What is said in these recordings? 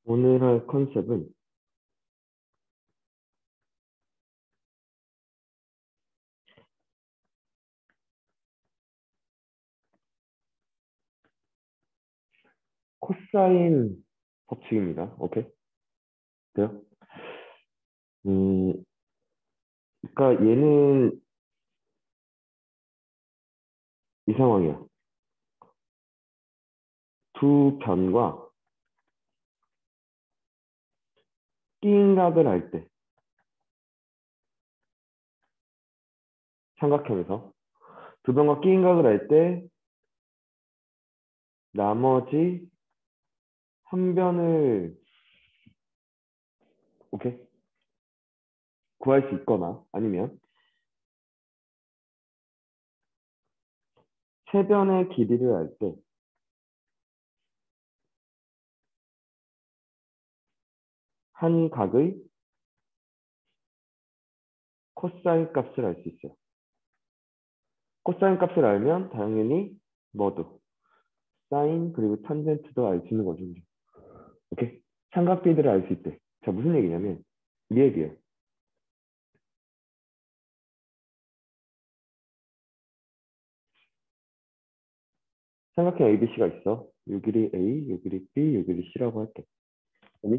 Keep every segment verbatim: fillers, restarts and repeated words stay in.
오늘 할 컨셉은 코사인 법칙입니다. 오케이? 돼요? 음, 그러니까 얘는 이 상황이야. 두 변과 끼인각을 할 때, 삼각형에서 두 변과 끼인각을 할 때 나머지 한 변을 오케이? 구할 수 있거나 아니면 세 변의 길이를 할 때 한 각의 코사인 값을 알 수 있어요. 코사인 값을 알면 당연히 뭐도 사인 그리고 탄젠트도 알 수 있는 거죠. 오케이? 삼각비들을 알 수 있대. 자, 무슨 얘기냐면 이 얘기예요. 삼각형 A, B, C가 있어. 요 길이 A, 요 길이 B, 요 길이 C라고 할게. 아니?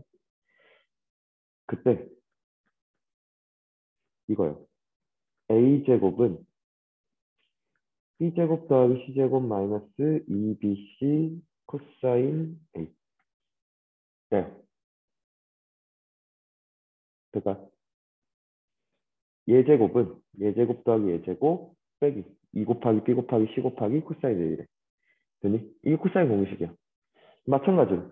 그때 이거요. A제곱은 B제곱 더하기 C제곱 마이너스 이 비 씨 코사인 A. 네. 그러니까 얘제곱은 얘제곱 더하기 얘제곱 빼기 이 곱하기 B 곱하기 C 곱하기 코사인 A래. 되니? 이게 코사인 공식이야. 마찬가지로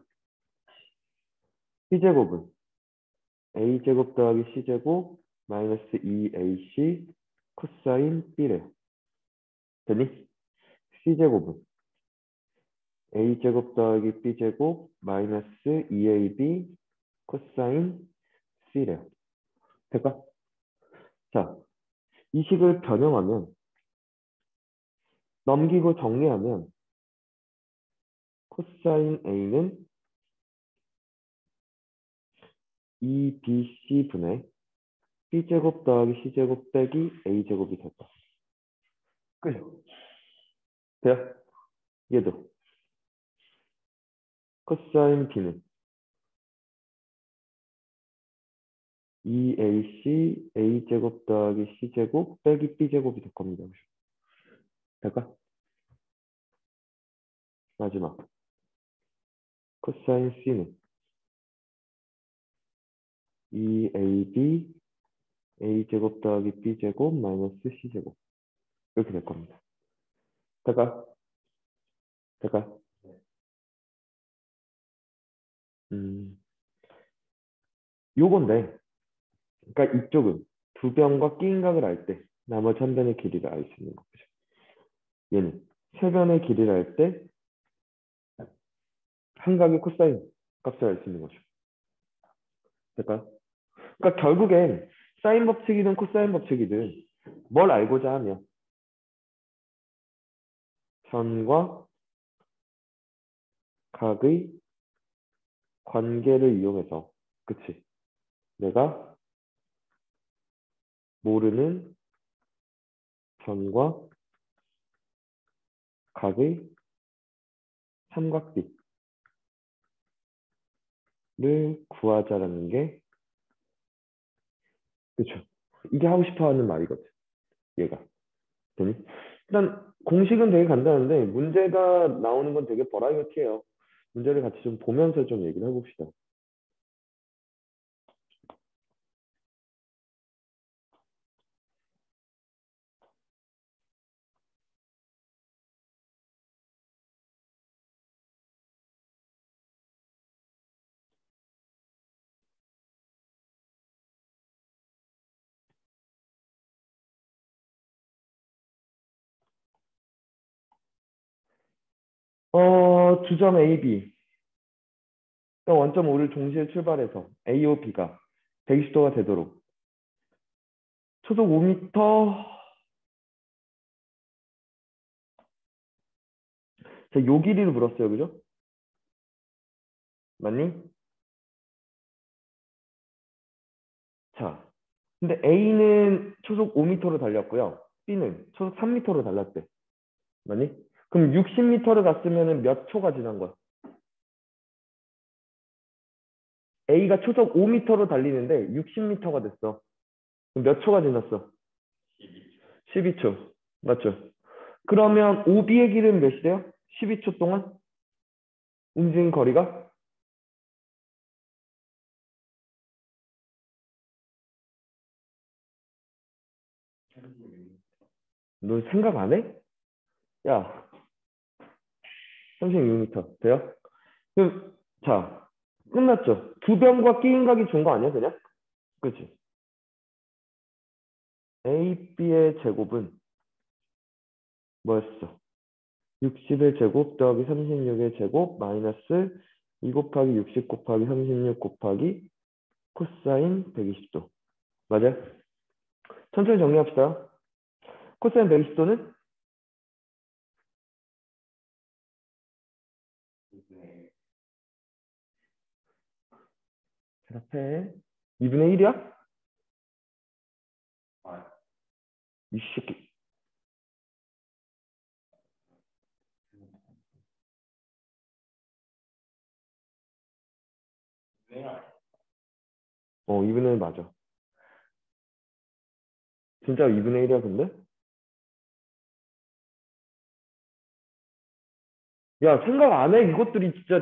B제곱은 A제곱 더하기 C제곱 마이너스 이 에이 씨 코사인 B래요. 되니? C제곱은 A제곱 더하기 B제곱 마이너스 이 에이 비 코사인 C래요. 될까? 자, 이 식을 변형하면 넘기고 정리하면 코사인 A는 이 비 씨 분의 B제곱 더하기 C제곱 빼기 A제곱이 될까? 그죠? 돼요? 얘도 코사인 B는 이 에이 씨 A제곱 더하기 C제곱 빼기 B제곱이 될 겁니다. 될까? 마지막 코사인 C는 이 에이 비 A제곱 더하기 B제곱 마이너스 C제곱 이렇게 될 겁니다. 될까? 될까? 음, 요건데 그러니까 이쪽은 두 변과 끼인각을 알 때 나머지 한 변의 길이를 알 수 있는 거죠. 얘는 세 변의 길이를 알 때 한 각의 코사인 값을 알 수 있는 거죠. 될까요? 그러니까 결국엔 사인 법칙이든 코사인 법칙이든 뭘 알고자 하면 변과 각의 관계를 이용해서 그치? 내가 모르는 변과 각의 삼각비를 구하자라는 게 그쵸? 이게 하고 싶어 하는 말이거든. 얘가. 되니? 일단 공식은 되게 간단한데 문제가 나오는 건 되게 버라이어티해요. 문제를 같이 좀 보면서 좀 얘기를 해봅시다. 어, 주점 A, B. 그러니까 원점 오를 동시에 출발해서 A와 B가 백이십 도가 되도록 초속 오 미터 자, 요 길이를 물었어요. 그죠? 맞니? 자, 근데 A는 초속 오 미터로 달렸고요. B는 초속 삼 미터로 달렸대. 맞니? 그럼 육십 미터를 갔으면 몇 초가 지난 거야? A가 초속 오 미터로 달리는데 육십 미터가 됐어. 그럼 몇 초가 지났어? 십이 초. 맞죠? 그러면 오비의 길은 몇이래요? 십이 초 동안 움직인 거리가? 너 생각 안 해? 야, 삼십육 미터 돼요? 그럼 자, 끝났죠? 두 변과 끼인각이 준 거 아니야, 그냥? 그치? A, B의 제곱은 뭐였어? 육십의 제곱 더하기 삼십육의 제곱 마이너스 이 곱하기 육십 곱하기 삼십육 곱하기 코사인 백이십 도. 맞아요? 천천히 정리합시다. 코사인 백이십 도는 앞에 이분의 일이야? 이 새끼. 어, 이분의 일 맞아. 진짜 이분의 일이야, 근데? 야, 생각 안 해. 이것들이 진짜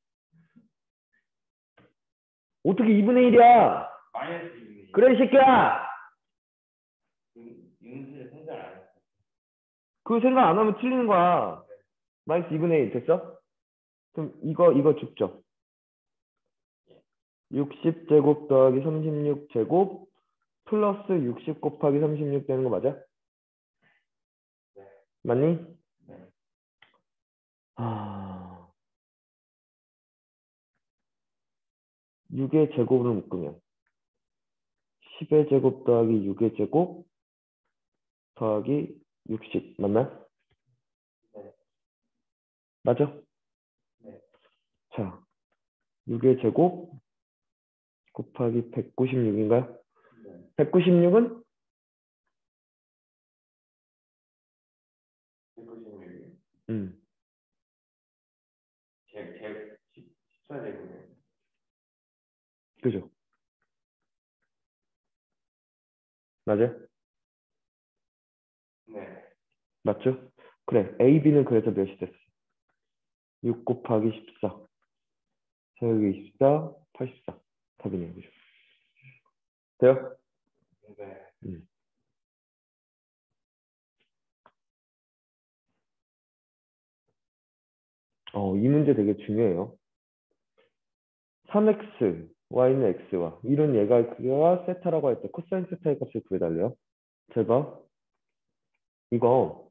어떻게 이분의 일이야? 그래, 이 새끼야! 그거 생각 안 하면 틀리는 거야. 마이너스 이분의 일 됐어? 그럼 이거, 이거 죽죠? 육십 제곱 더하기 삼십육 제곱 플러스 육십 곱하기 삼십육 되는 거 맞아? 맞니? 아, 육의 제곱으로 묶으면 십의 제곱 더하기 육의 제곱 더하기 육십 맞나? 맞아? 자, 육의 제곱 곱하기 백구십육인가요? 백구십육은 음, 그죠? 맞아? 맞죠? 그래, A, B는 그래서 몇이 됐어? 육 곱하기 십사, 제곱이 이십사, 팔십사. 답이네요, 그죠? 돼요? 음. 어, 이 문제 되게 중요해요. 삼 엑스, y는 x와 이런 얘가 그가 세타라고 할 때 코사인 세타의 값을 구해달래요. 제가 이거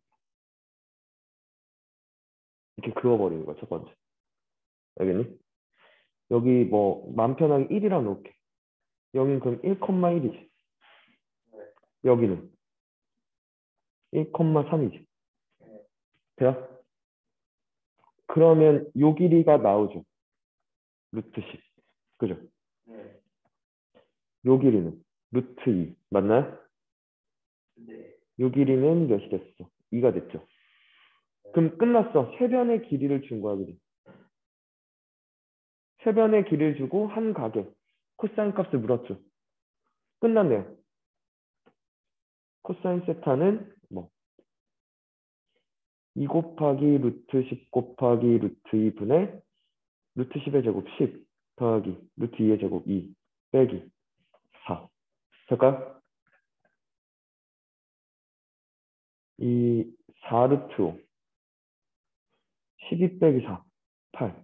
이렇게 그어버리는 거야, 첫 번째. 알겠니? 여기 뭐 마음 편하게 일이라고 놓을게. 여기는 그럼 일, 일이지. 여기는 일, 삼이지. 돼요? 그러면 요 길이가 나오죠. 루트 십. 그죠? 요 길이는 루트 이. 맞나요? 요 길이는 몇이 됐어? 이가 됐죠. 그럼 끝났어. 세 변의 길이를 준 거야, 그지? 세 변의 길이를 주고 한 가격. 코사인 값을 물었죠. 끝났네요. 코사인 세타는 뭐 이 곱하기 루트 십 곱하기 루트 이분의 루트 십의 제곱 십 더하기 루트 이의 제곱 이 빼기 사. 될까요? 이 사 루트 오 십이 빼기 사 팔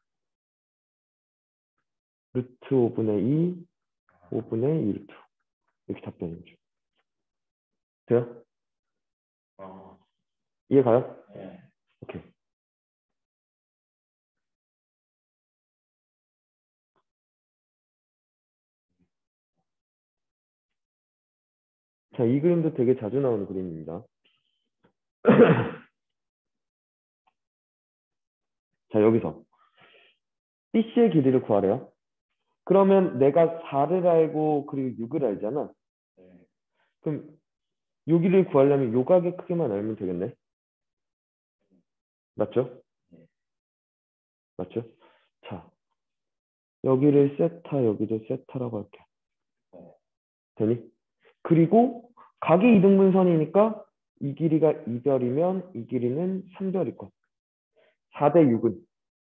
루트 오분의 이 오분의 이 루트 이렇게 답변이 오죠. 돼요? 이해 가요? 오케이. 자, 이 그림도 되게 자주 나오는 그림입니다. 자, 여기서 비씨의 길이를 구하래요. 그러면 내가 사를 알고 그리고 육을 알잖아. 네. 그럼 여기를 구하려면 요각의 크기만 알면 되겠네. 맞죠? 네. 맞죠? 자, 여기를 세타, 여기도 세타라고 할게. 네. 되니? 그리고 각이 이등분선이니까 이 길이가 이 별이면 이 길이는 삼 별일 것. 사 대 육은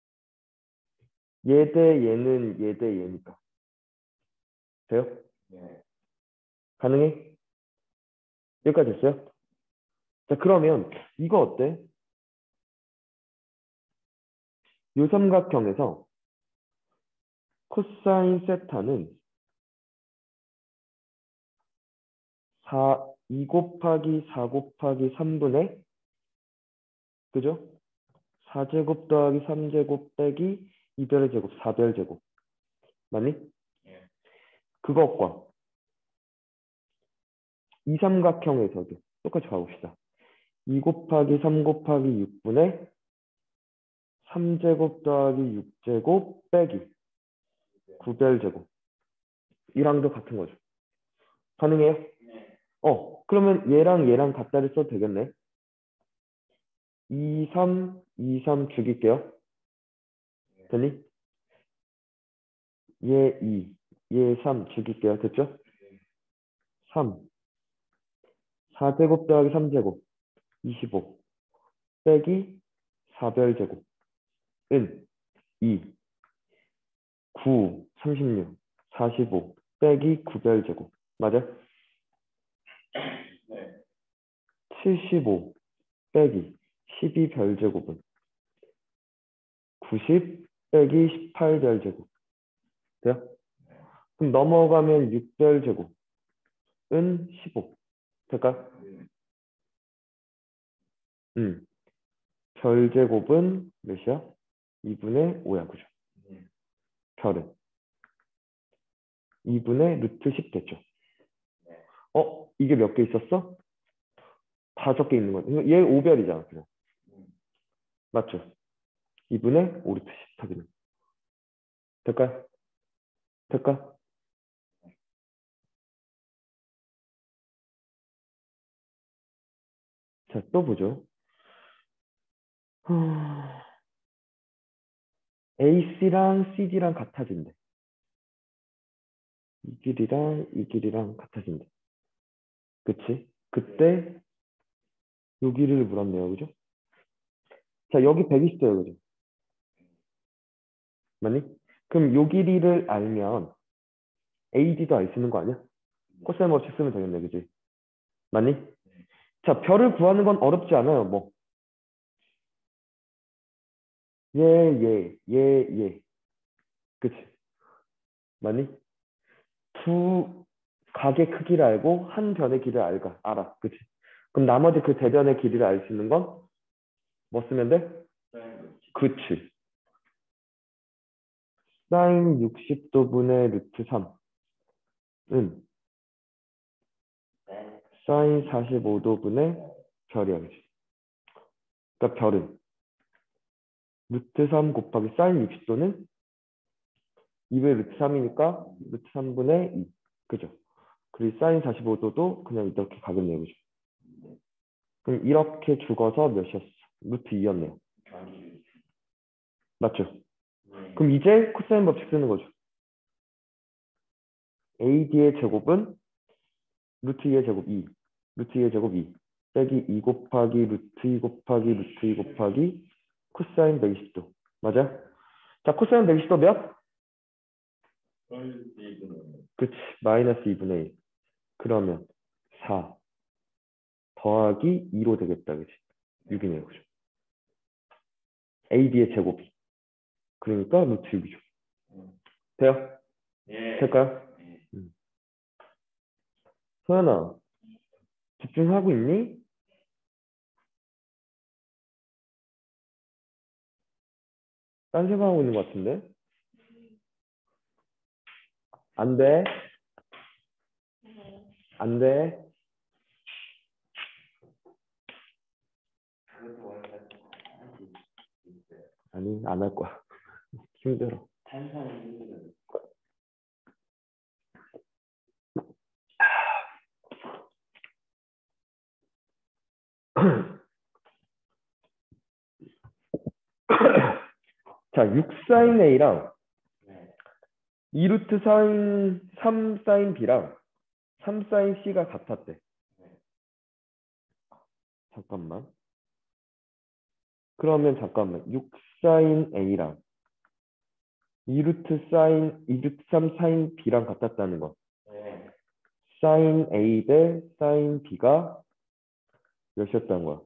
얘 대 얘는 얘 대 얘니까. 돼요? 네. 가능해? 여기까지 됐어요? 자, 그러면 이거 어때? 요 삼각형에서 코사인 세타는 사, 이 곱하기 사 곱하기 삼분의 그죠? 사 제곱 더하기 삼 제곱 빼기 이 별의 제곱, 사 별 제곱. 맞니? 네. 그것과 이 삼각형에서도 똑같이 가봅시다. 이 곱하기 삼 곱하기 육분의 삼 제곱 더하기 육 제곱 빼기 구 별 제곱. 이랑도 같은 거죠. 가능해요? 네. 어, 그러면 얘랑 얘랑 같다를 써도 되겠네. 이, 삼, 이, 삼 죽일게요. 되니? 얘 이, 얘 삼 죽일게요. 됐죠? 삼, 사 제곱 더하기 삼 제곱, 이십오 빼기 사 별 제곱은 이, 구, 삼십육, 사십오 빼기 구 별 제곱. 맞아? 네. 칠십오 빼기 십이 별 제곱은 구십 빼기 십팔 별 제곱. 돼요? 그럼 넘어가면 육 별 제곱은 십오. 될까요? 네. 음. 별 제곱은 몇이야? 이분의 오야, 그죠? 네. 별은 이분의 루트 십 됐죠. 네. 어? 이게 몇 개 있었어? 다섯 개 있는 거야. 얘 오 별이잖아, 그냥. 음. 맞죠? 이분의 오 루트 십 하기는. 될까요? 될까? 자, 또 보죠. 에이씨랑 씨디랑 같아진대. 이 길이랑 이 길이랑 같아진대. 그치? 그때 요 길이를 물었네요. 그죠? 자, 여기 백이십도예요. 그죠? 맞니? 그럼 요 길이를 알면 에이디도 알 수 있는 거 아니야? 코사인 법칙 쓰면 되겠네. 그지? 맞니? 자, 별을 구하는 건 어렵지 않아요. 뭐, 얘, 얘, 얘, 얘. 그치? 맞니? 두 각의 크기를 알고 한 변의 길이를 알까? 알아. 그치? 그럼 나머지 그 대변의 길이를 알 수 있는 건 뭐 쓰면 돼? 그치. 사인 육십 도분의 루트 삼은 사인 사십오 도분의 별이야. 그치? 그러니까 별은 루트 삼 곱하기 사인 육십 도는 이분의 루트 삼이니까 루트 삼분의 이. 그죠? 그리고 사인 사십오 도도 그냥 이렇게 가겠네요. 그죠? 그럼 이렇게 죽어서 몇이었어? 루트 이였네요. 맞죠? 네. 그럼 이제 코사인 법칙 쓰는 거죠. 에이디의 제곱은 루트 이의 제곱 이, 루트 이의 제곱 이, 빼기 이 곱하기 루트 이 곱하기 루트 이 곱하기 코사인 백이십 도. 맞아? 자, 코사인 백이십 도 몇? 그치, 마이너스 이분의 일. 그러면 사 더하기 이로 되겠다. 그치? 육이네요. 그죠? 에이디의 제곱이. 그러니까 루트 육이죠. 돼요? 예. 될까요? 예. 음. 소연아, 집중하고 있니? 딴 생각하고 있는 것 같은데? 안 돼. 안 돼. 아니, 안 할 거야. 힘들어. 탄산이 힘들어요. 자, 육 사인 A랑 네. 이 루트 사인 삼 사인 B랑 삼 사인 C가 같았대. 네. 잠깐만. 그러면 잠깐만. 육 사인 A랑 이 루트 사인 이 루트 삼 사인 B랑 같았다는 거. 네. 사인 A 대 사인 B가 몇이었다는 거야?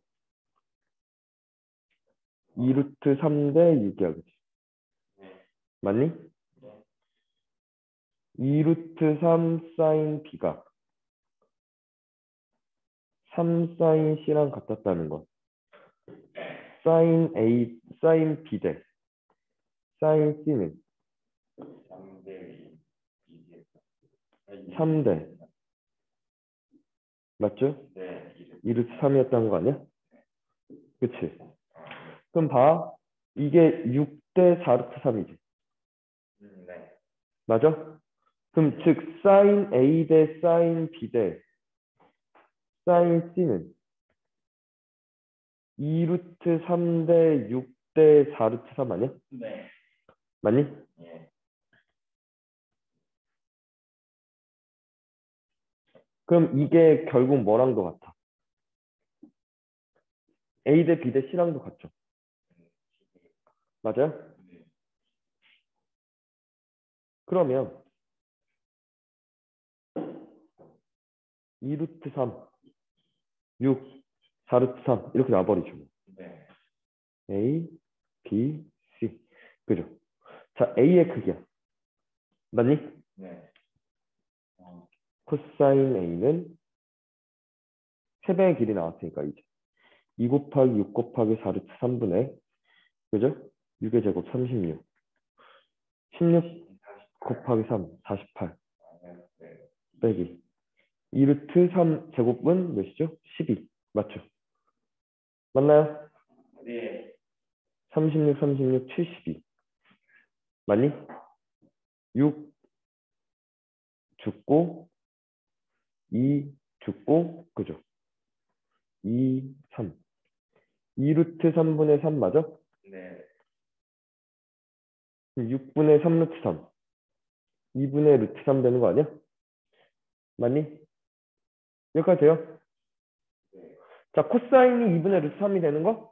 이 루트 삼 대 육이야, 그치? 네. 맞니? 네. 이 루트 삼 사인 B가 삼 사인 C랑 같았다는 거. 사인 A, 사인 B 대 사인 C는 삼 대 이. 삼 대. 맞죠? 네. 이 루트 삼이었다는 거 아니야? 그치? 그럼 봐. 이게 육 대 사 루트 삼이지. 음, 네. 맞아? 그럼 즉 사인 A 대 사인 B 대 사인 C는 이 루트 삼 대 육 대 사 루트 삼 아니야? 네. 맞니? 예. 그럼 이게 결국 뭐랑도 같아? A 대 B 대 C랑도 같죠? 맞아요? 네. 그러면 이 루트 삼, 육, 사 루트 삼 이렇게 나와버리죠. 네. A, B, C. 그죠? 자, A의 크기야. 맞니? 네. 어, 코사인 A는 세 배의 길이 나왔으니까 이제 이 곱하기 육 곱하기 사 루트 삼분의 그죠? 육의 제곱 삼십육. 십육 곱하기 삼, 사십팔. 네. 빼기 이 루트 삼 제곱은 몇이죠? 십이. 맞죠? 맞나요? 네. 삼십육, 삼십육, 칠십이. 맞니? 육 죽고 이 죽고 그죠? 이, 삼. 이 루트 삼분의 삼 맞아? 네. 육분의 삼 루트 삼. 이분의 루트 삼 되는 거 아니야? 맞니? 여기까지 돼요? 네. 자, 코사인이 이분의 루트 삼이 되는 거?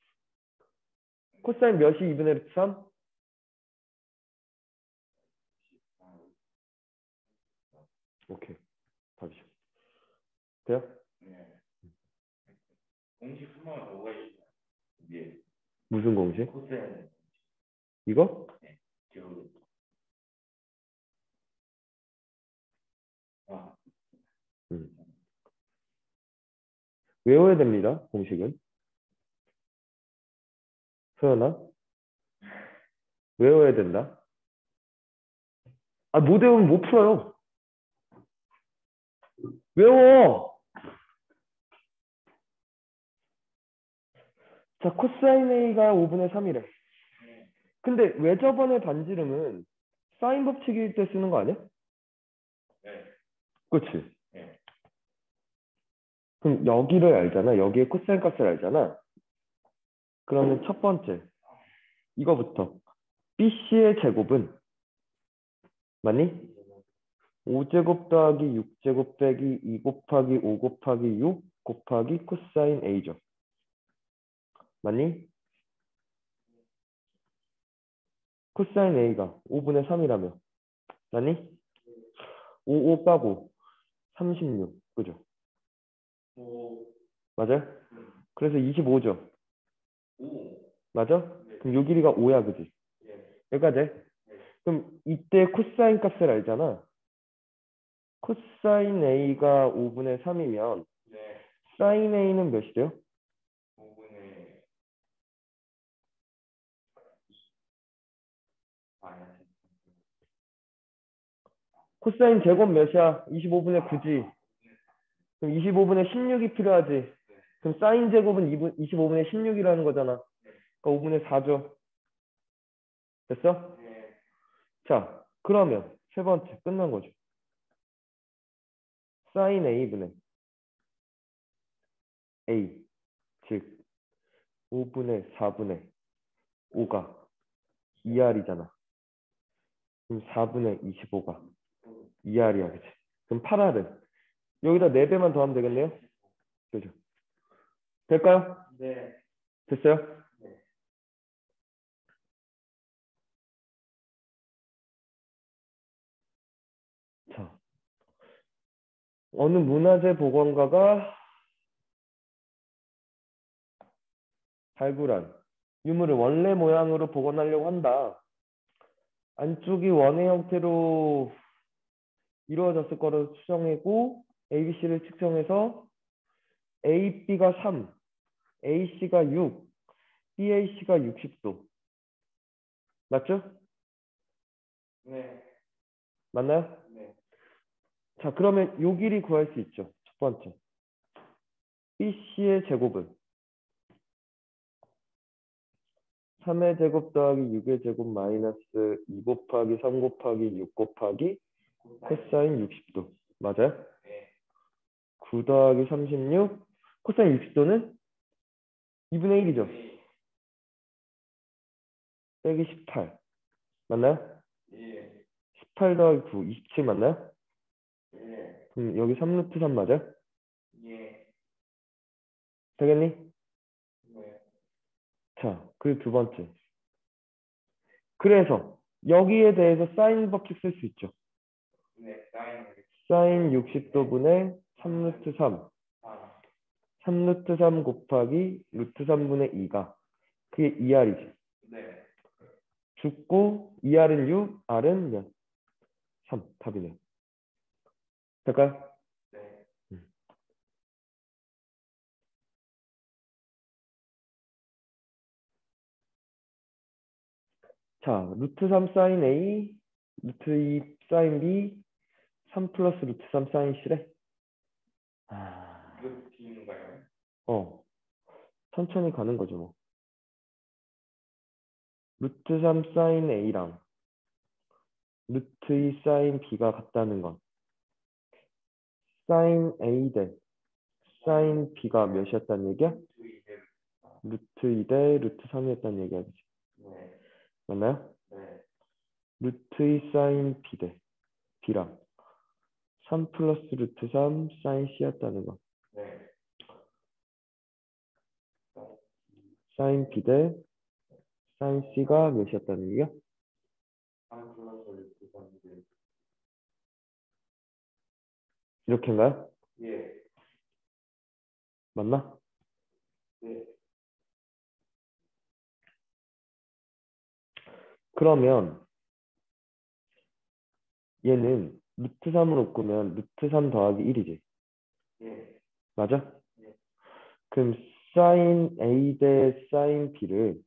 코사인 몇이 이분의 루트 삼? 오케이. 답이죠. 돼요? 네. 공식 한 번만 더 가주세요. 예. 무슨 공식? 코사인. 이거? 기울기. 아. 음. 외워야 됩니다. 공식은. 소연아? 외워야 된다. 아, 못 외우면 못 풀어요. 외워! 자, 코사인 A가 오분의 삼이래. 근데 왜 저번에 반지름은 사인 법칙일 때 쓰는 거 아니야? 네. 그치? 네. 그럼 여기를 알잖아. 여기에 코사인 값을 알잖아. 그러면 첫 번째, 이거부터. 비씨의 제곱은 맞니? 오 제곱 더하기 육 제곱 빼기 이 곱하기 오 곱하기 육 곱하기 코사인 A죠. 맞니? 코사인 A가 오분의 삼이라며. 맞니? 오, 오 빠고 삼십육. 그죠? 오. 맞아요? 그래서 이십오죠. 오. 맞아? 네. 그럼 요 길이가 오야, 그지? 예. 여기까지? 네. 그럼 이때 코사인 값을 알잖아. 코사인 A가 오분의 삼이면 네. 사인 A는 몇이 돼요? 오분의 마이너스. 코사인 제곱 몇이야? 이십오분의 구지. 그럼 이십오분의 십육이 필요하지. 그럼 사인 제곱은 이십오분의 십육이라는 거잖아. 그러니까 오분의 사죠. 됐어? 네. 자, 그러면 세 번째 끝난 거죠. 사인 A분의 A, 즉 오분의 사분의 오가 이 알이잖아. 그럼 사분의 이십오가 이 알이야, 그치? 그럼 팔 알은 여기다 네 배만 더하면 되겠네요? 그죠? 될까요? 네. 됐어요? 네. 자, 어느 문화재 보건가가 발굴한 유물을 원래 모양으로 복원하려고 한다. 안쪽이 원의 형태로 이루어졌을 거로 추정하고 A, B, C를 측정해서 A, B가 삼, A, C가 육, B, A, C가 육십 도. 맞죠? 네. 맞나요? 네. 자, 그러면 요 길이 구할 수 있죠. 첫 번째. B, C의 제곱은 삼의 제곱 더하기 육의 제곱 마이너스 이 곱하기 삼 곱하기 육 곱하기 코사인 육십 도. 맞아요? 네. 구 더하기 삼십육. 코사인 육십 도는 이분의 일이죠. 네. 빼기 십팔. 맞나요? 예. 십팔 더하기 구. 이십칠 맞나요? 예. 그럼 여기 삼 루트 삼 맞아요? 예. 되겠니? 네. 자, 그 두 번째. 그래서 여기에 대해서 사인 법칙 쓸 수 있죠. 네. 사인 사인 육십 도분의 삼 루트 삼. 삼 루트 삼 곱하기 루트 삼분의 이가 그게 이 알이지. 네. 죽고 이 알은 육, R은 몇? 삼. 답이네. 될까요? 네. 음. 자, 루트 삼 사인 A, 루트 이 사인 B, 삼 플러스 루트 삼 사인 C래. 아, 이거 B인가요? 어, 천천히 가는 거죠, 뭐. 루트 삼 사인 A랑 루트 이 사인 B가 같다는 건 사인 A 대 사인 B가 몇이었다는 얘기야? 루트 이 대 루트 삼이었다는 얘기야, 그치? 네. 맞나요? 네. 루트 이 사인 B 대 B랑 삼 플러스 루트 삼 사인 C였다는 거. 네. 사인 B 대 사인 C가 몇이었다는 얘기야? 삼 플러스 루트 삼. 이렇게인가요? 예. 맞나? 네. 그러면 얘는 루트 삼으로 끄면 루트 삼 더하기 일이지. 예. 맞아? 예. 그럼 사인 A 대 사인 B를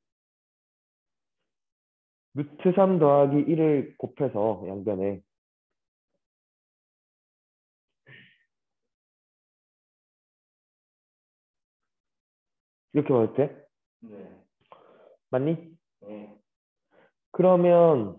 루트 삼 더하기 일을 곱해서 양변에 이렇게 말해도 돼? 네. 맞니? 네. 그러면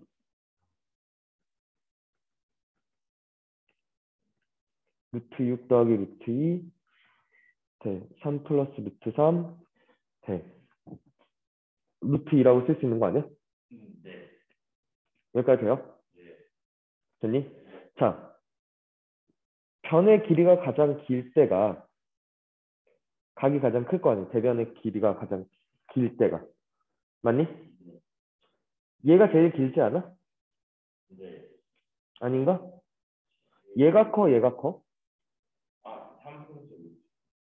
루트 육 더하기 루트 이 대 삼 플러스 루트 삼 대 루트 이라고 쓸 수 있는 거 아니야? 음, 네. 여기까지 돼요? 예. 됐니? 자, 변의 길이가 가장 길 때가 각이 가장 클 거 아니야? 대변의 길이가 가장 길 때가. 맞니? 얘가 제일 길지 않아? 네. 아닌가? 얘가 커, 얘가 커? 아, 삼 플러스 루트.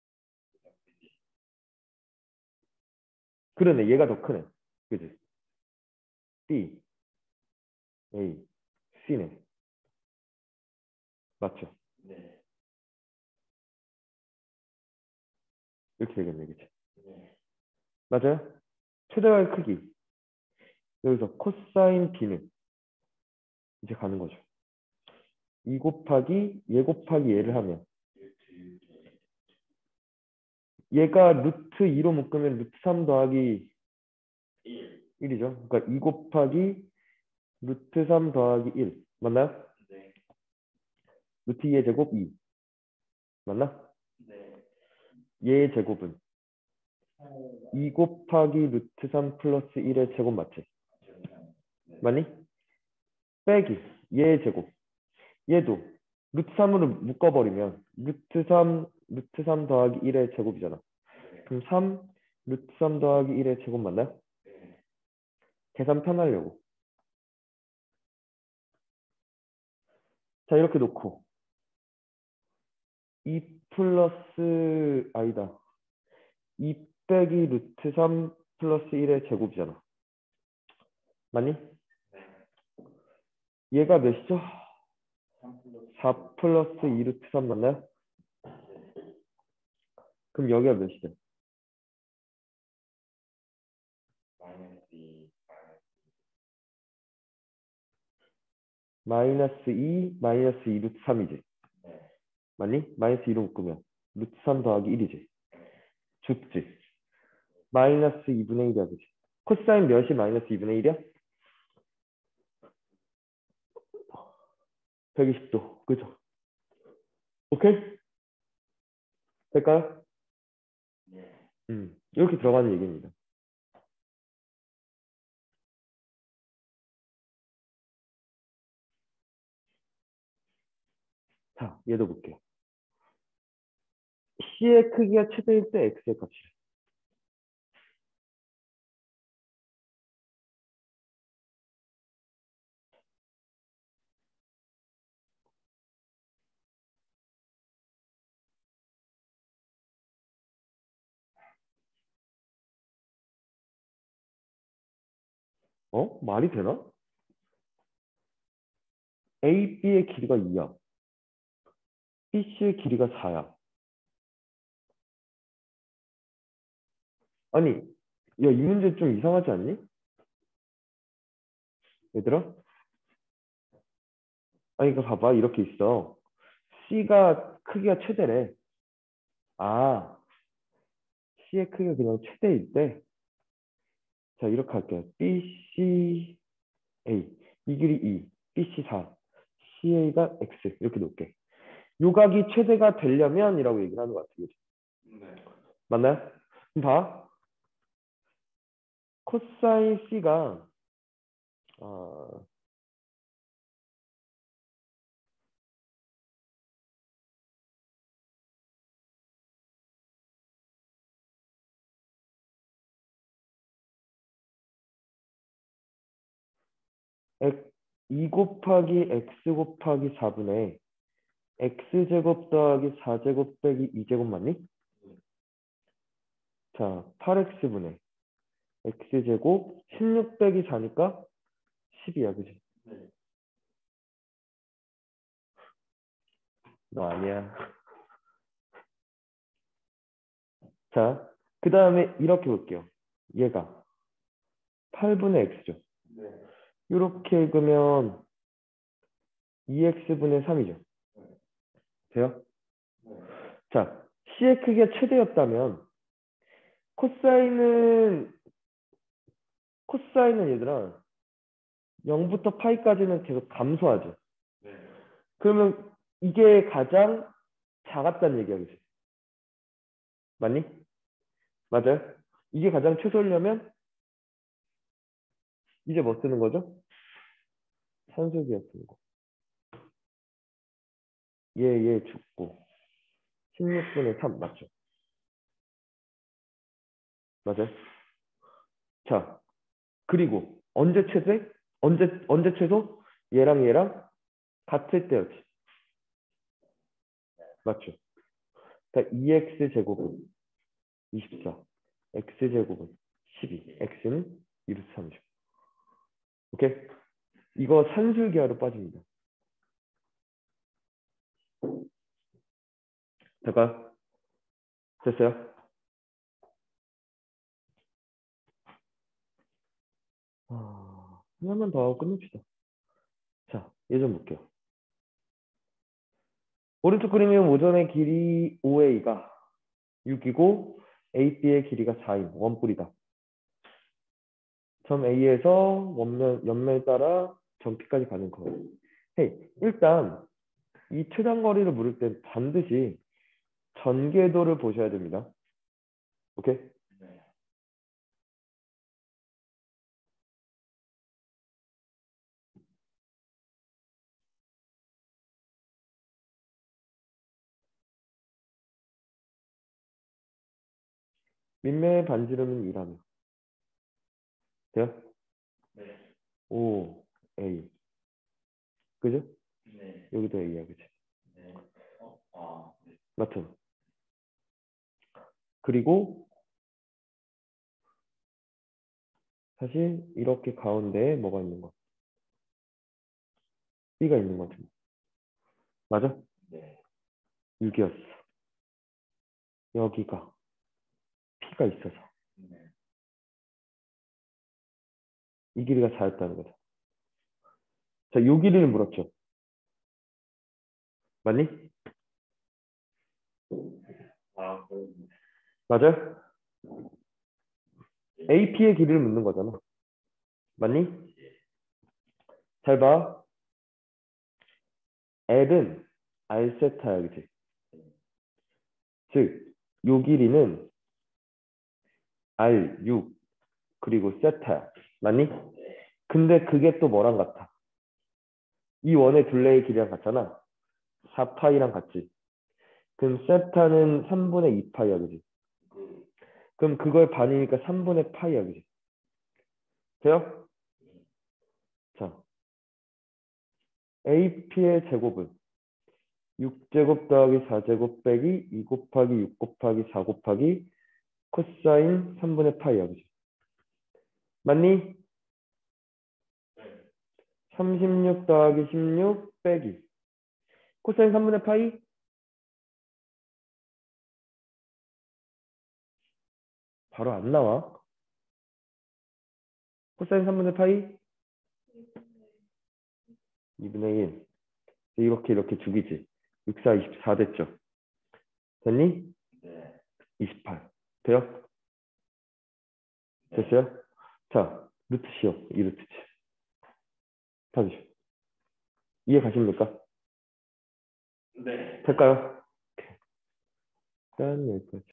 그러네, 얘가 더 크네. 그지? B, A, C네. 맞죠? 네. 이렇게 되겠네, 그치? 네. 맞아요? 최대값의 크기. 여기서 코사인 B는 이제 가는 거죠. 이 곱하기 얘 곱하기 얘를 하면 얘가 루트 이로 묶으면 루트 삼 더하기 일. 일이죠. 그러니까 이 곱하기 루트 삼 더하기 일. 맞나요? 네. 루트 이의 제곱 이. 맞나? 네. 얘의 제곱은 이 곱하기 루트 삼 플러스 일의 제곱 맞지? 맞니? 빼기 얘의 제곱. 얘도 루트 삼으로 묶어버리면 루트 삼, 루트 삼 더하기 일의 제곱이잖아. 그럼 삼, 루트 삼 더하기 일의 제곱 맞나요? 계산 편하려고. 자, 이렇게 놓고 이 플러스 아니다. 이 빼기 루트 삼 플러스 일의 제곱이잖아. 맞니? 얘가 몇이죠? 사 플러스 이 루트 삼 맞나요? 그럼 여기가 몇이죠? 마이너스 이, 마이너스 이 루트 삼이지. 맞니? 마이너스 이로 묶으면 루트 삼 더하기 일이지. 죽지. 마이너스 이분의 일이야, 그지? 코사인 몇이 마이너스 이분의 일이야? 백이십 도. 그죠? 오케이? 될까요? 음, 이렇게 들어가는 얘기입니다. 자, 얘도 볼게요. C의 크기가 최대일 때 X의 값이래. 어? 말이 되나? A, B의 길이가 이야. B, C의 길이가 사야. 아니, 야, 이 문제 좀 이상하지 않니? 얘들아? 아니, 이거 봐봐. 이렇게 있어. C가 크기가 최대래. 아, C의 크기가 그냥 최대일 때. 자, 이렇게 할게요. B, C, A. 이 길이 이, B, C 사, C, A가 X. 이렇게 놓을게. 요각이 최대가 되려면 이라고 얘기를 하는 것 같아. 그치? 네. 맞나요? 그럼 봐. 코사인 C가 어, 이 곱하기 X 곱하기 사분의 X제곱 더하기 사 제곱 빼기 이 제곱 맞니? 자, 팔 엑스분의 X제곱 십육 빼기 사니까 십이야, 그지? 네. 너 아니야. 자, 그 다음에 이렇게 볼게요. 얘가 팔분의 X죠. 네. 이렇게 읽으면 이 엑스분의 삼이죠. 돼요? 네. 자, C의 크기가 최대였다면 코사인은 코사인은 얘들아 영부터 파이까지는 계속 감소하죠. 네. 그러면 이게 가장 작았다는 얘기야, 그치? 맞니? 맞아요? 이게 가장 최소려면 이제 뭐 쓰는 거죠? 산술기하 쓰는 거. 얘, 얘 죽고 십육분의 삼 맞죠? 맞아요? 자, 그리고 언제 최대? 언제 언제 최소? 얘랑 얘랑 같을 때였지. 맞죠? 그러니까 이 엑스 제곱은 이십사, X 제곱은 십이, X는 이 루트 삼이죠. 오케이? 이거 산술기하로 빠집니다. 잠깐 됐어요? 아, 하나만 더 하고 끝냅시다. 자, 얘 좀 볼게요. 오른쪽 그림은 오전의 길이 오 에이가 육이고 에이 비의 길이가 사인, 원뿔이다. 점 A에서 원면, 옆면에 따라 점 P까지 가는 거예요. 헤이, 일단 이 최단거리를 물을 땐 반드시 전개도를 보셔야 됩니다. 오케이? 민매의 반지름은 이라며. 돼요? 네. 오, A. 그죠? 네. 여기도 A야, 그치? 네. 어, 아, 네. 맞죠? 그리고 사실 이렇게 가운데에 뭐가 있는 거? B가 있는 거 같은 거. 맞아? 네. 육이었어. 여기가 P가 있어서 네. 이 길이가 사였다는 거죠. 자, 요 길이를 물었죠. 맞니? 아, 그럼. 맞아요? 에이피의 길이를 묻는 거잖아. 맞니? 잘 봐. L은 R 세타야, 그치? 즉, 요 길이는 R 육 그리고 세타야. 맞니? 근데 그게 또 뭐랑 같아? 이 원의 둘레의 길이랑 같잖아. 사 파이랑 같지. 그럼 세타는 삼분의 이 파이야, 그지? 그, 그럼 그걸 반이니까 삼분의 파이야, 그지? 돼요? 자, 에이피의 제곱은 육 제곱 더하기 사 제곱 빼기 이 곱하기 육 곱하기 사 곱하기 코사인 삼분의 파이야, 그지? 맞니? 네. 삼십육 더하기 십육 빼기 코사인 삼분의 파이? 바로 안 나와. 코사인 삼분의 파이? 이분의 일. 이렇게 이렇게 죽이지. 육, 사, 이십사 됐죠. 됐니? 네. 이십팔. 돼요? 됐어요? 자, 루트 시오. 이 루트지. 찾으시오. 이해 가십니까? 네. 될까요? 일단 여기까지.